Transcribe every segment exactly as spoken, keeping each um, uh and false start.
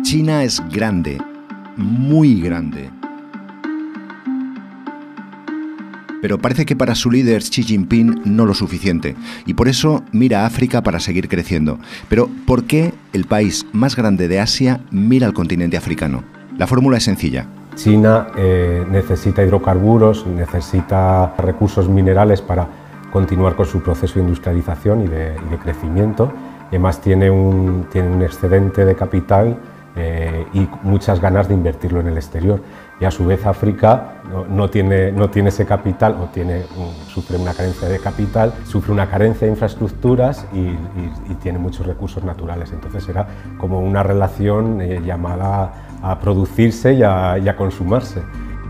China es grande, muy grande. Pero parece que para su líder Xi Jinping no lo suficiente, y por eso mira a África para seguir creciendo. Pero ¿por qué el país más grande de Asia mira al continente africano? La fórmula es sencilla. China eh, necesita hidrocarburos, necesita recursos minerales para continuar con su proceso de industrialización y de, y de crecimiento. Y además tiene un, tiene un excedente de capital eh, y muchas ganas de invertirlo en el exterior. Y a su vez África no, no, tiene, no tiene ese capital, o tiene, sufre una carencia de capital, sufre una carencia de infraestructuras y, y, y tiene muchos recursos naturales. Entonces era como una relación eh, llamada a producirse y a, y a consumarse.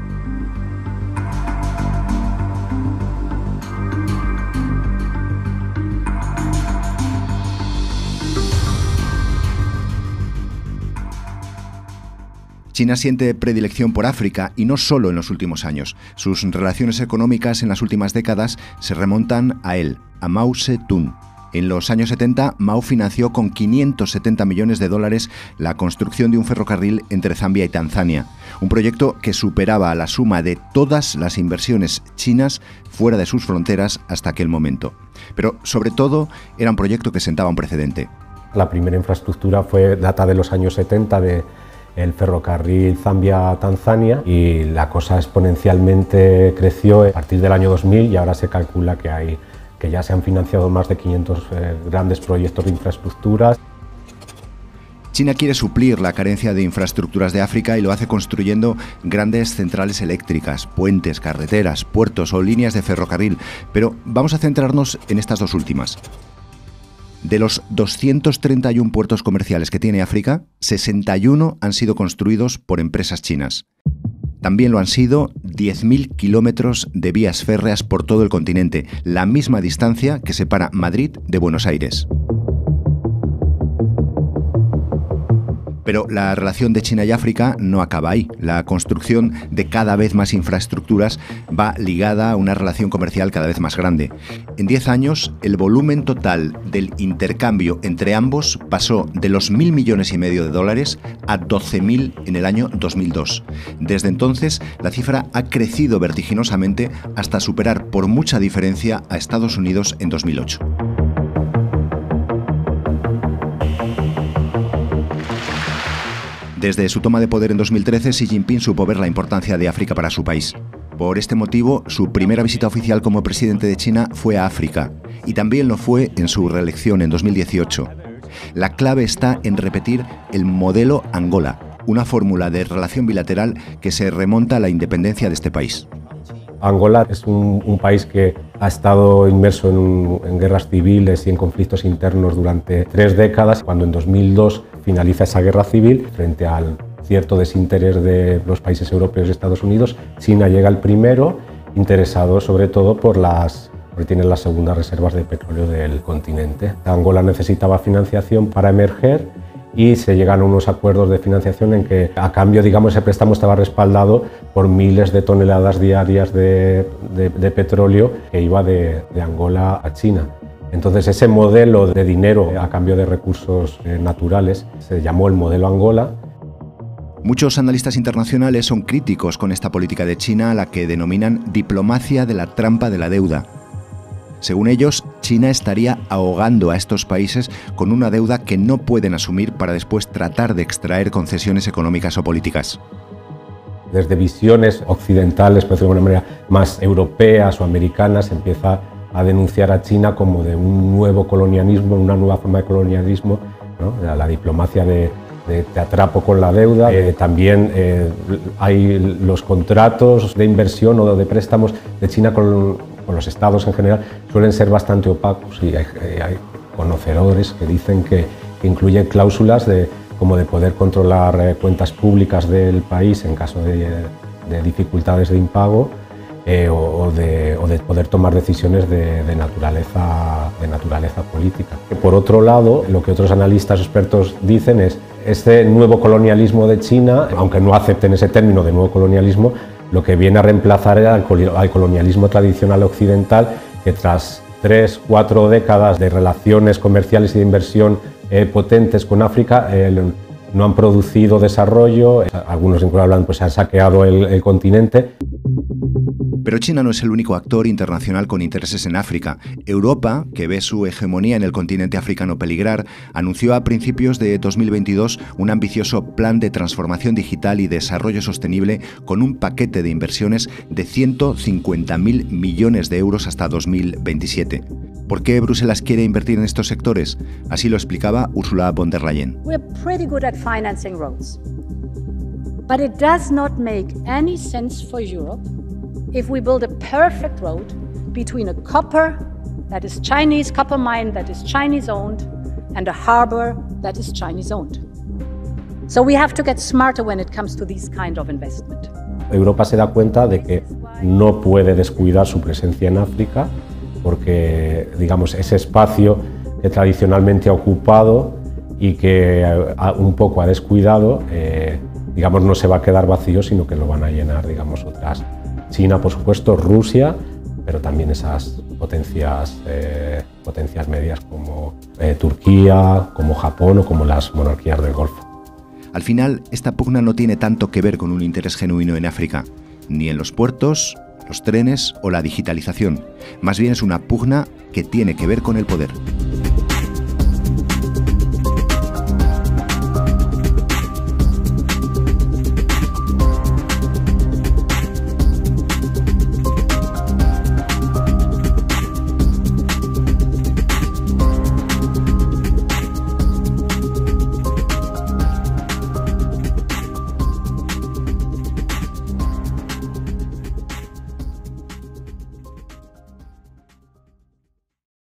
China siente predilección por África y no solo en los últimos años. Sus relaciones económicas en las últimas décadas se remontan a él, a Mao Zedong. En los años setenta, Mao financió con quinientos setenta millones de dólares la construcción de un ferrocarril entre Zambia y Tanzania, un proyecto que superaba la suma de todas las inversiones chinas fuera de sus fronteras hasta aquel momento. Pero, sobre todo, era un proyecto que sentaba un precedente. La primera infraestructura fue data de los años setenta, de el ferrocarril Zambia-Tanzania, y la cosa exponencialmente creció a partir del año dos mil y ahora se calcula que, hay, que ya se han financiado más de quinientos eh, grandes proyectos de infraestructuras. China quiere suplir la carencia de infraestructuras de África y lo hace construyendo grandes centrales eléctricas, puentes, carreteras, puertos o líneas de ferrocarril, pero vamos a centrarnos en estas dos últimas. De los doscientos treinta y uno puertos comerciales que tiene África, sesenta y uno han sido construidos por empresas chinas. También lo han sido diez mil kilómetros de vías férreas por todo el continente, la misma distancia que separa Madrid de Buenos Aires. Pero la relación de China y África no acaba ahí. La construcción de cada vez más infraestructuras va ligada a una relación comercial cada vez más grande. En diez años, el volumen total del intercambio entre ambos pasó de los mil millones y medio de dólares a doce mil en el año dos mil dos. Desde entonces, la cifra ha crecido vertiginosamente hasta superar por mucha diferencia a Estados Unidos en dos mil ocho. Desde su toma de poder en dos mil trece, Xi Jinping supo ver la importancia de África para su país. Por este motivo, su primera visita oficial como presidente de China fue a África, y también lo fue en su reelección en dos mil dieciocho. La clave está en repetir el modelo Angola, una fórmula de relación bilateral que se remonta a la independencia de este país. Angola es un, un país que ha estado inmerso en, un, en guerras civiles y en conflictos internos durante tres décadas. Cuando en dos mil dos finaliza esa guerra civil, frente al cierto desinterés de los países europeos y Estados Unidos, China llega el primero, interesado sobre todo por las, porque tiene las segundas reservas de petróleo del continente. Angola necesitaba financiación para emerger y se llegan a unos acuerdos de financiación en que, a cambio, digamos, ese préstamo estaba respaldado por miles de toneladas diarias de, de, de petróleo que iba de, de Angola a China. Entonces, ese modelo de dinero a cambio de recursos eh, naturales se llamó el modelo Angola. Muchos analistas internacionales son críticos con esta política de China, a la que denominan diplomacia de la trampa de la deuda. Según ellos, China estaría ahogando a estos países con una deuda que no pueden asumir para después tratar de extraer concesiones económicas o políticas. Desde visiones occidentales, por decirlo de alguna manera, más europeas o americanas, se empieza a denunciar a China como de un nuevo colonialismo, una nueva forma de colonialismo, ¿no? La, la diplomacia de, de te atrapo con la deuda. Eh, también eh, hay los contratos de inversión o de préstamos de China con con los estados en general, suelen ser bastante opacos, y hay, hay conocedores que dicen que, que incluyen cláusulas de, como de poder controlar eh, cuentas públicas del país en caso de, de dificultades de impago, eh, o, o, de, o de poder tomar decisiones de, de, naturaleza, de naturaleza política. Por otro lado, lo que otros analistas expertos dicen es este nuevo colonialismo de China, aunque no acepten ese término de nuevo colonialismo, lo que viene a reemplazar al colonialismo tradicional occidental, que tras tres, cuatro décadas de relaciones comerciales y de inversión eh, potentes con África, eh, no han producido desarrollo, algunos incluso hablan, pues han saqueado el, el continente. Pero China no es el único actor internacional con intereses en África. Europa, que ve su hegemonía en el continente africano peligrar, anunció a principios de dos mil veintidós un ambicioso plan de transformación digital y desarrollo sostenible con un paquete de inversiones de ciento cincuenta mil millones de euros hasta dos mil veintisiete. ¿Por qué Bruselas quiere invertir en estos sectores? Así lo explicaba Ursula von der Leyen. We're pretty good at financing roads. But it does not make any sense for Europe if we build a perfect road between a copper that is Chinese copper mine that is Chinese owned and a harbor that is Chinese owned. So we have to get smarter when it comes to these kind of investment. Europa se da cuenta de que no puede descuidar su presencia en África porque, digamos, ese espacio que tradicionalmente ha ocupado y que un poco ha descuidado, eh, digamos, no se va a quedar vacío, sino que lo van a llenar, digamos, otras. China, por supuesto, Rusia, pero también esas potencias, eh, potencias medias como eh, Turquía, como Japón o como las monarquías del Golfo. Al final, esta pugna no tiene tanto que ver con un interés genuino en África, ni en los puertos, los trenes o la digitalización. Más bien es una pugna que tiene que ver con el poder.